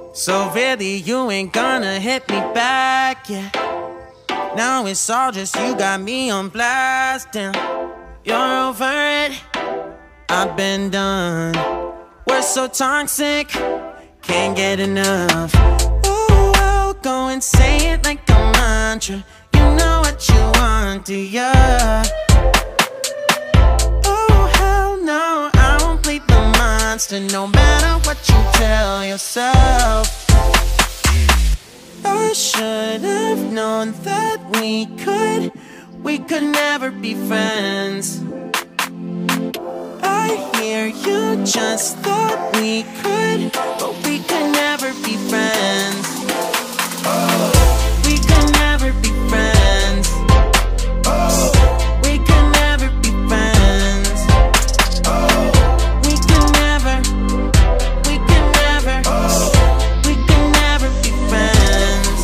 So really you ain't gonna hit me back, yeah. Now it's all just you got me on blast, damn. You're over it, I've been done. We're so toxic, can't get enough. Ooh, I'll go and say it like a mantra. You know what you want, do ya? Oh, hell no, I won't play the monster, no matter what you tell yourself. I should have known that we could never be friends. I hear you just thought we could, but we could never be friends. We could never be friends. We could never be friends. We could never, we could never, we could never be friends.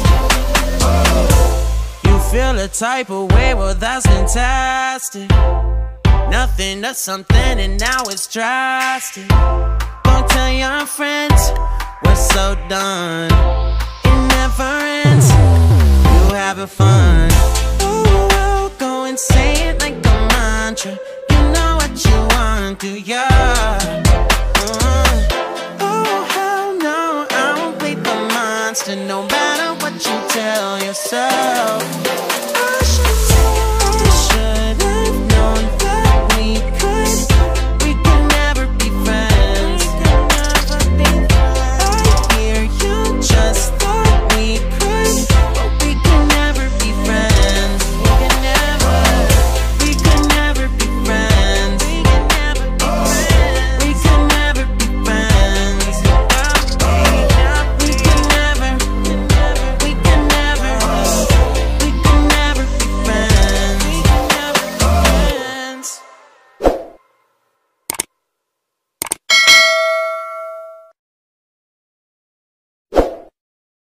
You feel a type of way, well that's fantastic. Nothing to something and now it's drastic. Don't tell your friends we're so done. It never ends, you having fun. Oh, I'll go and say it like a mantra. You know what you want, do ya? Oh, hell no, I won't play the monster, no matter what you tell yourself.